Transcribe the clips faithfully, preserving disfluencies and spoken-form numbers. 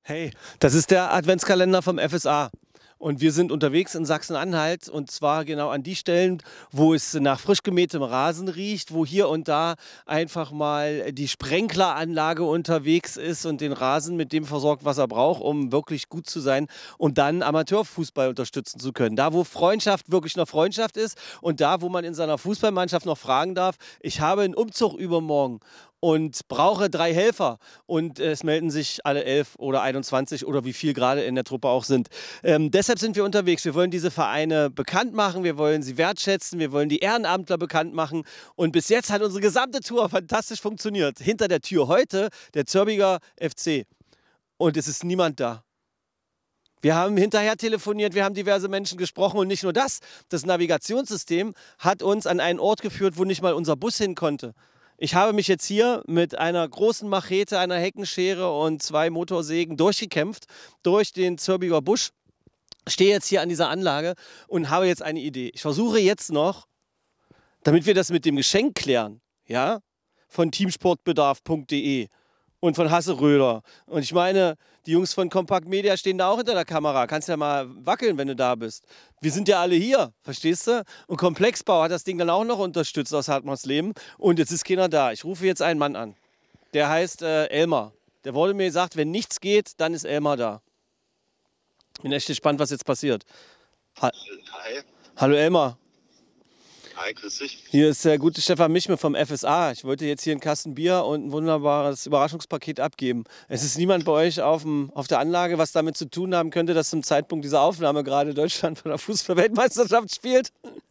Hey, das ist der Adventskalender vom F S A. Und wir sind unterwegs in Sachsen-Anhalt und zwar genau an die Stellen, wo es nach frisch gemähtem Rasen riecht, wo hier und da einfach mal die Sprenkleranlage unterwegs ist und den Rasen mit dem versorgt, was er braucht, um wirklich gut zu sein und dann Amateurfußball unterstützen zu können. Da, wo Freundschaft wirklich noch Freundschaft ist und da, wo man in seiner Fußballmannschaft noch fragen darf, ich habe einen Umzug übermorgen und brauche drei Helfer und äh, es melden sich alle elf oder einundzwanzig oder wie viel gerade in der Truppe auch sind. Ähm, deshalb sind wir unterwegs. Wir wollen diese Vereine bekannt machen, wir wollen sie wertschätzen, wir wollen die Ehrenamtler bekannt machen und bis jetzt hat unsere gesamte Tour fantastisch funktioniert. Hinter der Tür heute der Zörbiger F C und es ist niemand da. Wir haben hinterher telefoniert, wir haben diverse Menschen gesprochen und nicht nur das, das Navigationssystem hat uns an einen Ort geführt, wo nicht mal unser Bus hin konnte. Ich habe mich jetzt hier mit einer großen Machete, einer Heckenschere und zwei Motorsägen durchgekämpft durch den Zörbiger Busch. Stehe jetzt hier an dieser Anlage und habe jetzt eine Idee. Ich versuche jetzt noch, damit wir das mit dem Geschenk klären, ja, von teamsportbedarf punkt de und von Hasse Röder. Und ich meine, die Jungs von Compact Media stehen da auch hinter der Kamera. Kannst ja mal wackeln, wenn du da bist. Wir sind ja alle hier, verstehst du? Und Komplexbau hat das Ding dann auch noch unterstützt aus Hartmannsleben. Und jetzt ist keiner da. Ich rufe jetzt einen Mann an. Der heißt äh, Elmar. Der wurde mir gesagt, wenn nichts geht, dann ist Elmar da. Bin echt gespannt, was jetzt passiert. Ha Hi. Hallo Elmar. Hi, grüß dich. Hier ist der gute Stefan Michme vom F S A. Ich wollte jetzt hier einen Kasten Bier und ein wunderbares Überraschungspaket abgeben. Es ist niemand bei euch auf, dem, auf der Anlage, was damit zu tun haben könnte, dass zum Zeitpunkt dieser Aufnahme gerade Deutschland von der Fußball-Weltmeisterschaft spielt.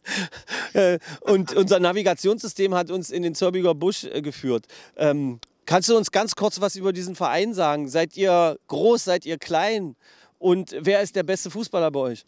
Und unser Navigationssystem hat uns in den Zörbiger Busch geführt. Ähm, kannst du uns ganz kurz was über diesen Verein sagen? Seid ihr groß, seid ihr klein? Und wer ist der beste Fußballer bei euch?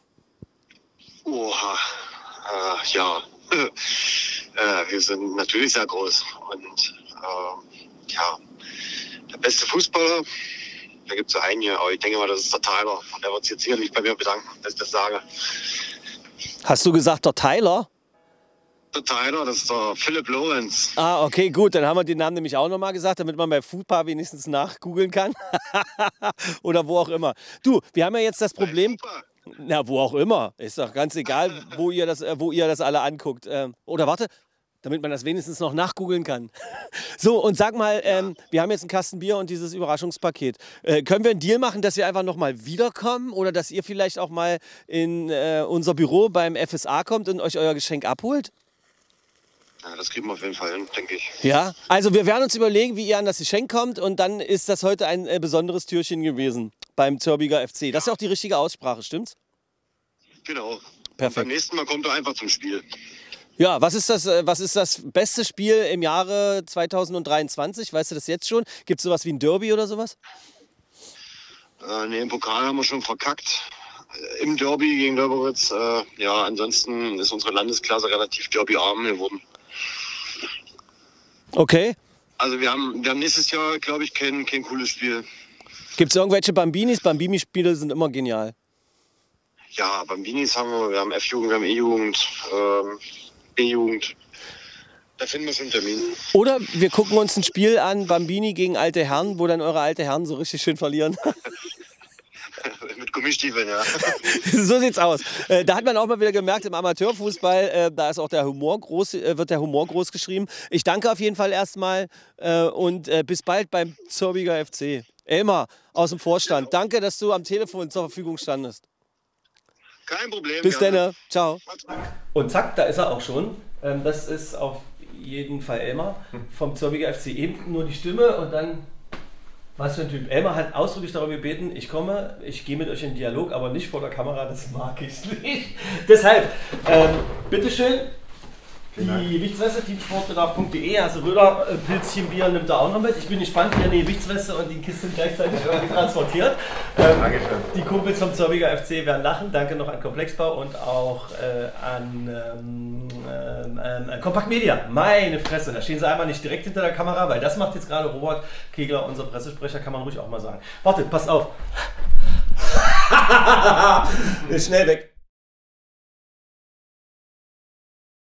Oha. Äh, ja, äh, wir sind natürlich sehr groß und äh, ja, der beste Fußballer, da gibt es so einen hier, aber ich denke mal, das ist der Tyler. Und der wird sich jetzt sicherlich bei mir bedanken, dass ich das sage. Hast du gesagt, der Tyler? Der Tyler, das ist der Philipp Lorenz. Ah, okay, gut, dann haben wir den Namen nämlich auch nochmal gesagt, damit man bei Foodpar wenigstens nachgoogeln kann. Oder wo auch immer. Du, wir haben ja jetzt das Problem... Na, wo auch immer. Ist doch ganz egal, wo ihr das, wo ihr das alle anguckt. Ähm, oder warte, damit man das wenigstens noch nachgoogeln kann. So, und sag mal, ähm, wir haben jetzt einen Kasten Bier und dieses Überraschungspaket. Äh, können wir einen Deal machen, dass wir einfach noch mal wiederkommen? Oder dass ihr vielleicht auch mal in äh, unser Büro beim F S A kommt und euch euer Geschenk abholt? Ja, das kriegen wir auf jeden Fall hin, denke ich. Ja, also wir werden uns überlegen, wie ihr an das Geschenk kommt. Und dann ist das heute ein äh, besonderes Türchen gewesen beim Zörbiger F C. Das ist ja auch die richtige Aussprache, stimmt's? Genau. Perfekt. Und beim nächsten Mal kommt er einfach zum Spiel. Ja, was ist das, was ist das beste Spiel im Jahre zweitausenddreiundzwanzig? Weißt du das jetzt schon? Gibt es sowas wie ein Derby oder sowas? Äh, ne, im Pokal haben wir schon verkackt. Äh, Im Derby gegen Döberitz. Äh, ja, ansonsten ist unsere Landesklasse relativ derbyarm geworden. Okay. Also wir haben, wir haben nächstes Jahr, glaube ich, kein, kein cooles Spiel. Gibt es irgendwelche Bambinis? Bambini-Spiele sind immer genial. Ja, Bambinis haben wir, wir haben F-Jugend, wir haben E-Jugend, ähm, B-Jugend. Da finden wir schon einen Termin. Oder wir gucken uns ein Spiel an, Bambini gegen alte Herren, wo dann eure alte Herren so richtig schön verlieren. Mit Gummistiefeln, ja. So sieht's aus. Äh, da hat man auch mal wieder gemerkt, im Amateurfußball, äh, da ist auch der Humor groß, äh, wird der Humor groß geschrieben. Ich danke auf jeden Fall erstmal äh, und äh, bis bald beim Zörbiger F C. Elmar aus dem Vorstand, danke, dass du am Telefon zur Verfügung standest. Kein Problem. Bis dann. Ciao. Macht's gut. Und zack, da ist er auch schon. Ähm, das ist auf jeden Fall Elmar vom Zörbiger F C. Eben nur die Stimme und dann, was für ein Typ. Elmar hat ausdrücklich darum gebeten, ich komme, ich gehe mit euch in Dialog, aber nicht vor der Kamera, das mag ich nicht. Deshalb, ähm, bitteschön. Die Gewichtsweste, teamsportbedarf punkt de, also Röder, äh, Pilzchen Bier nimmt er auch noch mit. Ich bin gespannt, wie er die Gewichtsweste und die Kiste gleichzeitig transportiert. Ähm, die Kumpels vom Zörbiger F C werden lachen. Danke noch an Komplexbau und auch äh, an ähm, ähm, äh, Compact Media. Meine Fresse, da stehen sie einmal nicht direkt hinter der Kamera, weil das macht jetzt gerade Robert Kegler, unser Pressesprecher, kann man ruhig auch mal sagen. Wartet, passt auf. Ist schnell weg.